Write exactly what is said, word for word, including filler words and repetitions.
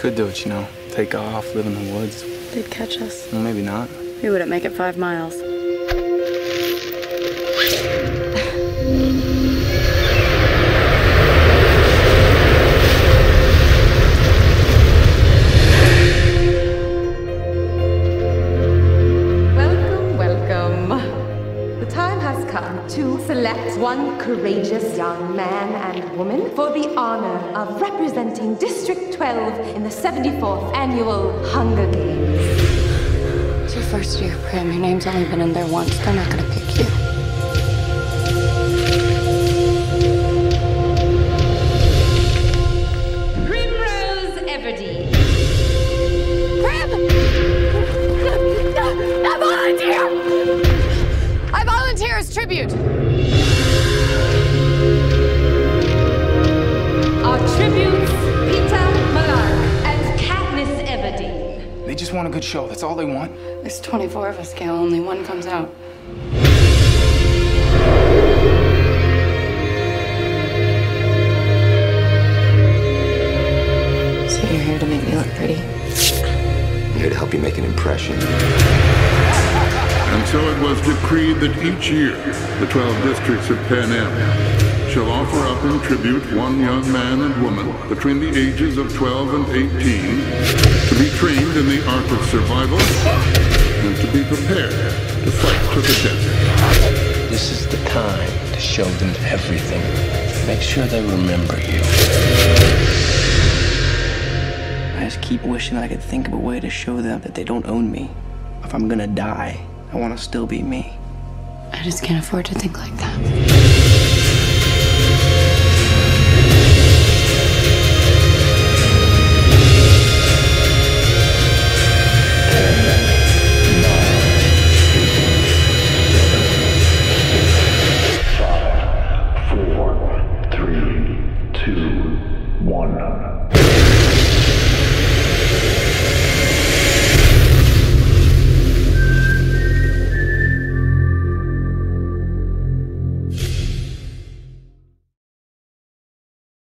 Could do it, you know. Take off, live in the woods. They'd catch us. Well, maybe not. We wouldn't make it five miles. Welcome, welcome. The time has come to select one courageous young man and woman for the honor of representing District twelve in the seventy-fourth Annual Hunger Games. It's your first year, Prim. Your name's only been in there once. They're not gonna pick you. Primrose Everdeen. Prim! I volunteer! I volunteer as tribute! Our tributes, Peter Malark and Katniss Everdeen. They just want a good show. That's all they want. There's twenty-four of us, Gail. Only one comes out. So you're here to make me look pretty? I'm here to help you make an impression. And so it was decreed that each year, the twelve districts of Pan Am shall offer up in tribute one young man and woman between the ages of twelve and eighteen to be trained in the art of survival and to be prepared to fight to the death. This is the time to show them everything. Make sure they remember you. I just keep wishing that I could think of a way to show them that they don't own me. If I'm gonna die, I want to still be me. I just can't afford to think like that.